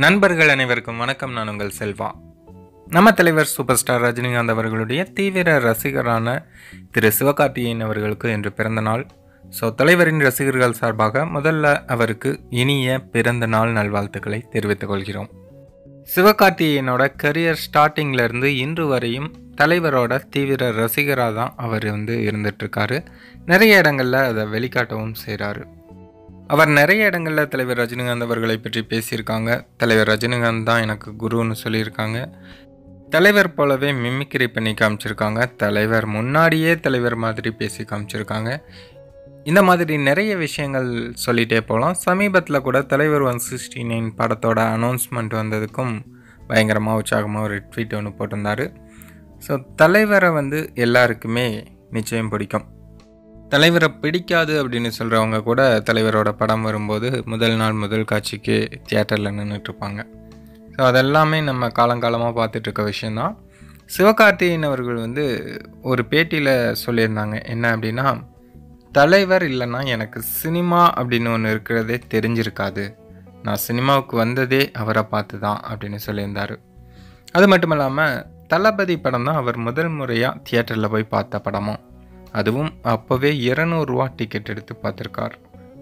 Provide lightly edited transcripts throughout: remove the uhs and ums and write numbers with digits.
நண்பர்கள் அனைவருக்கும் வணக்கம். நான் உங்கள் செல்வா. நம்ம தலைவர் சூப்பர் ஸ்டார் ரஜினிகாந்த் அவர்களுடைய தீவிர ரசிகரான திரு சிவகார்த்திகேயன் அவர்களுக்கு இன்று பிறந்த நாள். தலைவரின் ரசிகர்கள் சார்பாக முதல்ல அவருக்கு இனிய பிறந்த நாள் நல்வாழ்த்துக்களை தெரிவித்துக் கொள்கிறோம். சிவகார்த்திகேயனோட கரியர் ஸ்டார்டிங்லேருந்து இன்று வரையும் தலைவரோட தீவிர ரசிகராக தான் அவர் இருந்துகிட்ருக்காரு. நிறைய இடங்களில் அதை வெளிக்காட்டவும் செய்கிறாரு. அவர் நிறைய இடங்களில் தலைவர் ரஜினிகாந்த் அவர்களை பற்றி பேசியிருக்காங்க. தலைவர் ரஜினிகாந்த் தான் எனக்கு குருன்னு சொல்லியிருக்காங்க. தலைவர் போலவே மிமிக்ரி பண்ணி காமிச்சிருக்காங்க. தலைவர் முன்னாடியே தலைவர் மாதிரி பேசி காமிச்சிருக்காங்க. இந்த மாதிரி நிறைய விஷயங்கள் சொல்லிகிட்டே போகலாம். சமீபத்தில் கூட தலைவர் 169 படத்தோட அனௌன்ஸ்மெண்ட் வந்ததுக்கும் பயங்கரமாக உற்சாகமாக ஒரு ட்வீட் ஒன்று போட்டிருந்தார். தலைவரை எல்லாருக்குமே நிச்சயம் பிடிக்கும். தலைவரை பிடிக்காது அப்படின்னு சொல்கிறவங்க கூட தலைவரோட படம் வரும்போது முதல் நாள் முதல் காட்சிக்கு தியேட்டரில் நின்றுட்டுருப்பாங்க. அதெல்லாமே நம்ம காலங்காலமாக பார்த்துட்ருக்க விஷயந்தான். சிவகார்த்திகேயன் அவர்கள் ஒரு பேட்டியில் சொல்லியிருந்தாங்க. என்ன அப்படின்னா, தலைவர் இல்லைன்னா எனக்கு சினிமா அப்படின்னு ஒன்று இருக்கிறதே தெரிஞ்சிருக்காது. நான் சினிமாவுக்கு வந்ததே அவரை பார்த்து தான் அப்படின்னு சொல்லியிருந்தார். அது மட்டும் இல்லாமல் தளபதி படம் தான் அவர் முதல் முறையாக தியேட்டரில் போய் பார்த்த படமும். அதுவும் அப்போவே 200 ரூபா டிக்கெட் எடுத்து பார்த்துருக்கார்.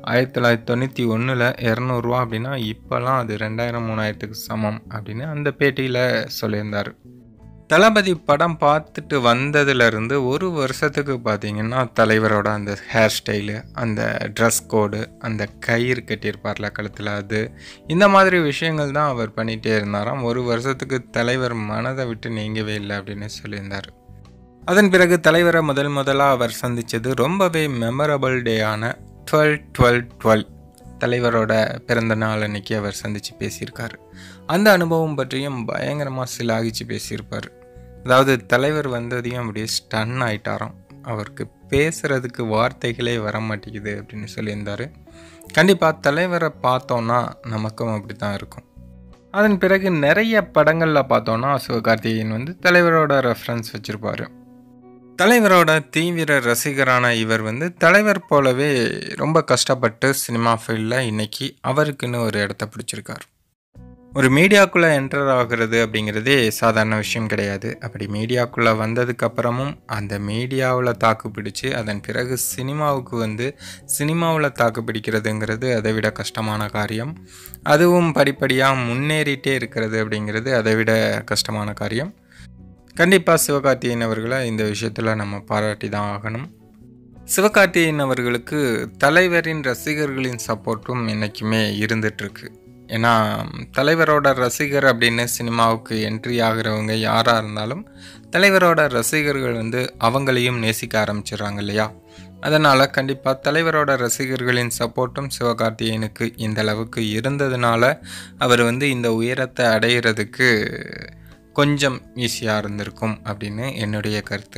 1991 200 அப்படின்னா இப்போலாம் அது 2000-3000க்கு சமம் அப்படின்னு அந்த பேட்டியில் சொல்லியிருந்தார். தளபதி படம் பார்த்துட்டு வந்ததுலேருந்து ஒரு வருஷத்துக்கு பார்த்திங்கன்னா தலைவரோட அந்த ஹேர் ஸ்டைலு, அந்த ட்ரெஸ் கோடு, அந்த கயிறு கட்டியிருப்பார்ல கழுத்தில், அது இந்த மாதிரி விஷயங்கள் தான் அவர் பண்ணிகிட்டே இருந்தாராம். ஒரு வருஷத்துக்கு தலைவர் மனதை விட்டு நீங்கவே இல்லை அப்படின்னு சொல்லியிருந்தார். அதன் பிறகு தலைவரை முதலாக அவர் சந்தித்தது ரொம்பவே மெமரபிள் டேயான 12/12/12 தலைவரோட பிறந்த நாள் அன்னைக்கு அவர் சந்தித்து பேசியிருக்காரு. அந்த அனுபவம் பற்றியும் பயங்கரமாக சிலாகிச்சு பேசியிருப்பார். அதாவது தலைவர் வந்ததையும் அப்படியே ஸ்டன் ஆகிட்டாராம். அவருக்கு பேசுகிறதுக்கு வார்த்தைகளே வர மாட்டேங்குது அப்படின்னு சொல்லியிருந்தார். கண்டிப்பாக தலைவரை பார்த்தோன்னா நமக்கும் அப்படி தான் இருக்கும். அதன் பிறகு நிறைய படங்களில் பார்த்தோன்னா சிவகார்த்திகேயன் தலைவரோட ரெஃபரன்ஸ் வச்சுருப்பார். தலைவரோட தீவிர ரசிகரான இவர் தலைவர் போலவே ரொம்ப கஷ்டப்பட்டு சினிமா ஃபீல்டில் இன்றைக்கி அவருக்குன்னு ஒரு இடத்த பிடிச்சிருக்கார். ஒரு மீடியாக்குள்ளே என்டர் ஆகிறது அப்படிங்கிறதே சாதாரண விஷயம் கிடையாது. அப்படி மீடியாக்குள்ளே வந்ததுக்கப்புறமும் அந்த மீடியாவில் தாக்கு பிடிச்சி அதன் பிறகு சினிமாவுக்கு சினிமாவில் தாக்கு பிடிக்கிறதுங்கிறது அதை விட கஷ்டமான காரியம். அதுவும் படிப்படியாக முன்னேறிட்டே இருக்கிறது அப்படிங்கிறது அதை விட கஷ்டமான காரியம். கண்டிப்பாக சிவகார்த்திகேயன் அவர்களை இந்த விஷயத்தில் நம்ம பாராட்டி தான் ஆகணும். சிவகார்த்திகேயன் அவர்களுக்கு தலைவரின் ரசிகர்களின் சப்போர்ட்டும் என்றைக்குமே இருந்துகிட்ருக்கு. ஏன்னா தலைவரோட ரசிகர் அப்படின்னு சினிமாவுக்கு என்ட்ரி ஆகிறவங்க யாராக இருந்தாலும் தலைவரோட ரசிகர்கள் அவங்களையும் நேசிக்க ஆரம்பிச்சிடுறாங்க இல்லையா? அதனால் கண்டிப்பாக தலைவரோட ரசிகர்களின் சப்போர்ட்டும் சிவகார்த்திகேயனுக்கு இந்த அளவுக்கு இருந்ததுனால அவர் இந்த உயரத்தை அடையிறதுக்கு கொஞ்சம் ஈஸியாக இருந்திருக்கும் அப்படின்னு என்னுடைய கருத்து.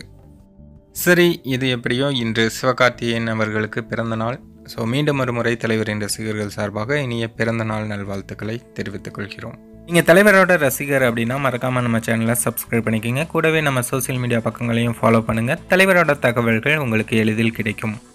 சரி, இது எப்படியோ இன்று சிவகார்த்திகேயன் அவர்களுக்கு பிறந்த நாள். மீண்டும் ஒரு முறை தலைவரின் ரசிகர்கள் சார்பாக இனிய பிறந்த நாள் நல்வாழ்த்துக்களை தெரிவித்துக் கொள்கிறோம். நீங்கள் தலைவரோட ரசிகர் அப்படின்னா மறக்காமல் நம்ம சேனலை சப்ஸ்கிரைப் பண்ணிக்கோங்க. கூடவே நம்ம சோசியல் மீடியா பக்கங்களையும் ஃபாலோ பண்ணுங்கள். தலைவரோட தகவல்கள் உங்களுக்கு எளிதில் கிடைக்கும்.